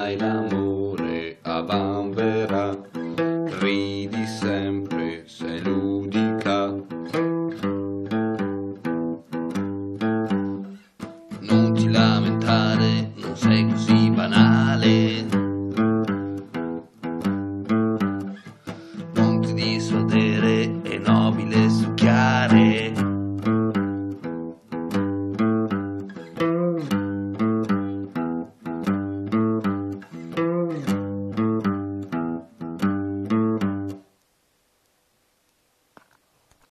fai l'amore a vanvera, ridi sempre, sei ludica. Non ti lamentare, non sei così banale.